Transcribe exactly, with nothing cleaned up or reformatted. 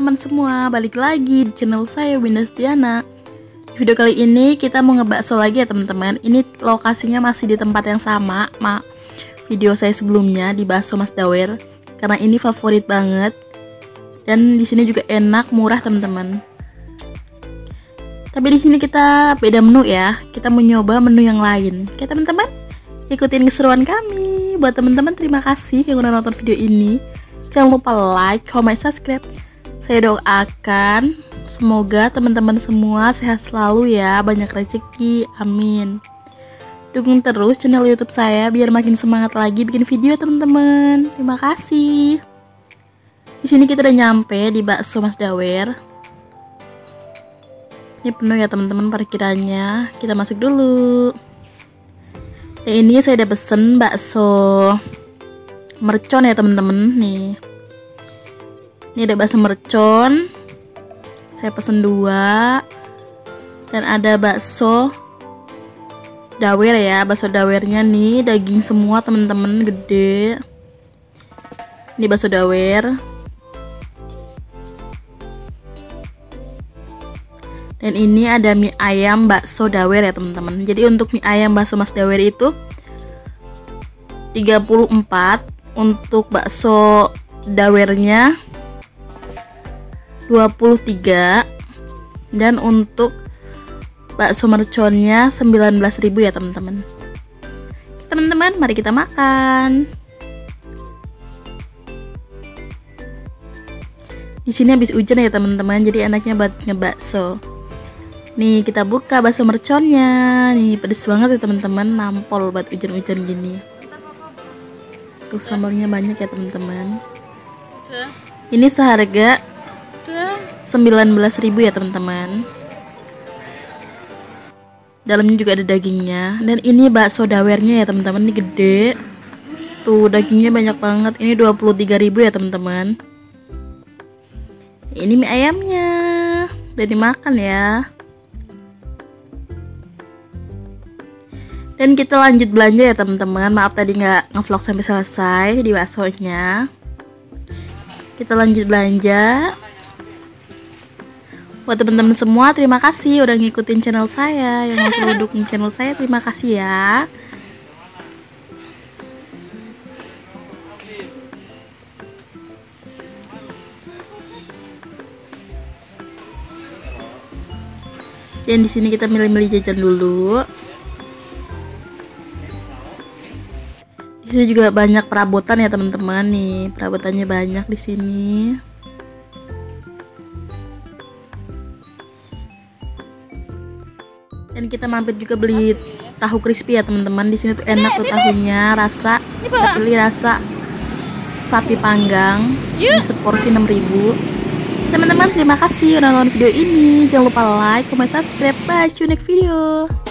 teman-teman semua, balik lagi di channel saya Winda Setiana. Di video kali ini kita mau ngebakso lagi ya teman-teman. Ini lokasinya masih di tempat yang sama ma video saya sebelumnya di Bakso Mas Dawer, karena ini favorit banget dan di sini juga enak, murah teman-teman. Tapi di sini kita beda menu ya, kita mau nyoba menu yang lain. Oke teman-teman, ikutin keseruan kami. Buat teman-teman terima kasih yang udah nonton video ini. Jangan lupa like, comment, subscribe. Saya doakan semoga teman-teman semua sehat selalu ya, banyak rezeki, amin. Dukung terus channel YouTube saya biar makin semangat lagi bikin video teman-teman. Terima kasih. Di sini kita udah nyampe di Bakso Mas Dawer. Ini penuh ya teman-teman parkirannya. Kita masuk dulu. Dan ini saya udah pesen bakso mercon ya teman-teman. Nih, ini ada bakso mercon, saya pesen dua. Dan ada bakso dawer ya, bakso dawernya nih daging semua teman-teman, gede. Ini bakso dawer. Dan ini ada mie ayam bakso dawer ya teman-teman. Jadi untuk mie ayam bakso Mas Dawer itu tiga puluh empat, untuk bakso dawernya dua puluh tiga, dan untuk bakso merconnya sembilan belas ribu ya teman-teman. Teman-teman, mari kita makan. Di sini habis hujan ya teman-teman, jadi enaknya buat ngebakso. Nih kita buka bakso merconnya. Nih pedes banget ya teman-teman, nampol buat hujan-hujan gini. Tuh sambalnya banyak ya teman-teman. Ini seharga sembilan belas ribu ya teman-teman. Dalamnya juga ada dagingnya. Dan ini bakso dawernya ya teman-teman, ini gede. Tuh dagingnya banyak banget. Ini dua puluh tiga ribu ya teman-teman. Ini mie ayamnya. Udah dimakan ya. Dan kita lanjut belanja ya teman-teman. Maaf tadi nggak ngevlog sampai selesai di baksonya. Kita lanjut belanja. Buat teman-teman semua terima kasih udah ngikutin channel saya, yang mau dukung channel saya terima kasih ya. Dan di sini kita milih-milih jajan dulu. Di sini juga banyak perabotan ya teman-teman, nih perabotannya banyak di sini. Dan kita mampir juga beli tahu crispy ya teman-teman. Di sini tuh enak tuh tahunya, rasa kita pilih rasa sapi panggang. Ini seporsi enam ribu. Teman-teman terima kasih udah nonton video ini. Jangan lupa like, comment, subscribe. Bye, see you next video.